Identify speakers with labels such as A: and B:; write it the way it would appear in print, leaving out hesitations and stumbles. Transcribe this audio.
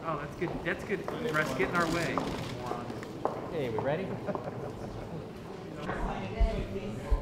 A: Oh, that's good. That's good. Russ, get in our way.
B: Okay, we ready?